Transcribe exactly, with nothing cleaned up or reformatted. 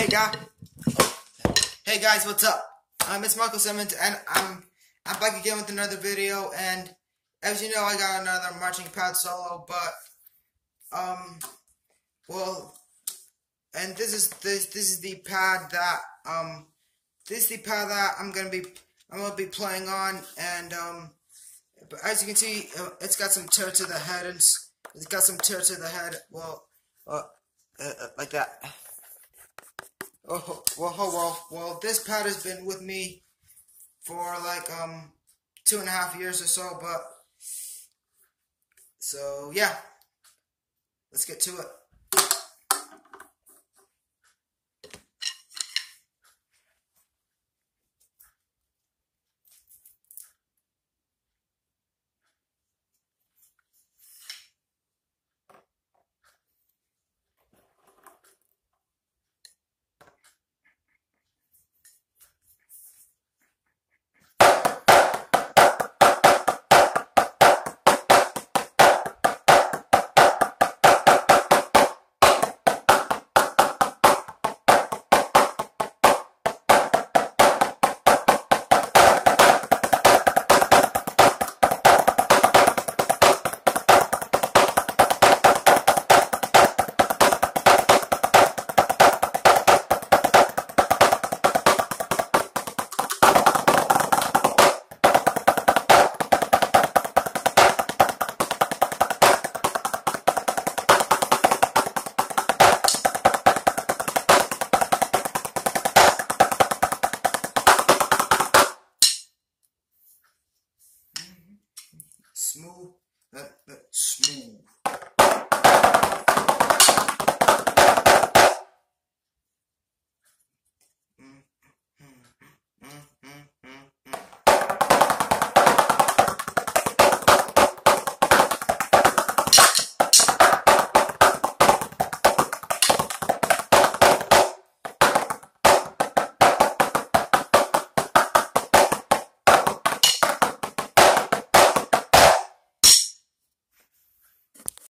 Hey guys, hey guys, what's up? Um, it's Michael Simmons, and I'm I'm back again with another video. And as you know, I got another marching pad solo, but um, well, and this is this this is the pad that um, this is the pad that I'm gonna be I'm gonna be playing on, and um, but as you can see, uh, it's got some tear to the head, and it's, it's got some tear to the head. Well, uh, uh, uh like that. Oh, well, oh, well, well, this pad has been with me for like, um, two and a half years or so, but, so, yeah, let's get to it.